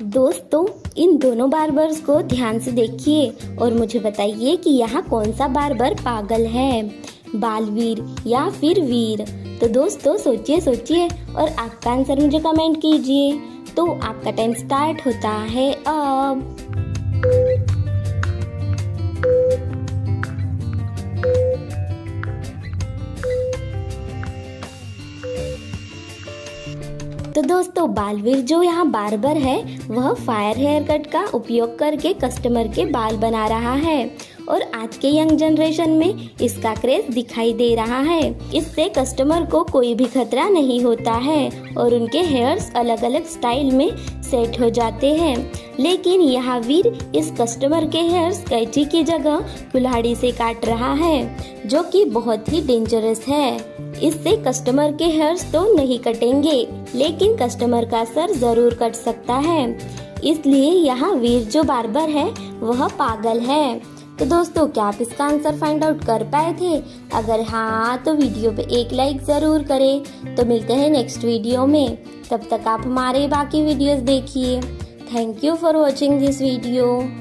दोस्तों, इन दोनों बार्बर्स को ध्यान से देखिए और मुझे बताइए कि यहाँ कौन सा बार्बर पागल है, बालवीर या फिर वीर। तो दोस्तों सोचिए और आपका आंसर मुझे कमेंट कीजिए। तो आपका टाइम स्टार्ट होता है अब। तो दोस्तों, बालवीर जो यहाँ बार्बर है वह फायर हेयर कट का उपयोग करके कस्टमर के बाल बना रहा है और आज के यंग जनरेशन में इसका क्रेज दिखाई दे रहा है। इससे कस्टमर को कोई भी खतरा नहीं होता है और उनके हेयर्स अलग अलग स्टाइल में सेट हो जाते हैं। लेकिन यहाँ वीर इस कस्टमर के हेयर्स कैंची की जगह कुल्हाड़ी से काट रहा है, जो कि बहुत ही डेंजरस है। इससे कस्टमर के हेयर्स तो नहीं कटेंगे, लेकिन कस्टमर का सर जरूर कट सकता है। इसलिए यहाँ वीर जो बार्बर है वह पागल है। तो दोस्तों, क्या आप इसका आंसर फाइंड आउट कर पाए थे? अगर हाँ तो वीडियो पे एक लाइक जरूर करें। तो मिलते हैं नेक्स्ट वीडियो में, तब तक आप हमारे बाकी वीडियोस देखिए। Thank you for watching this video.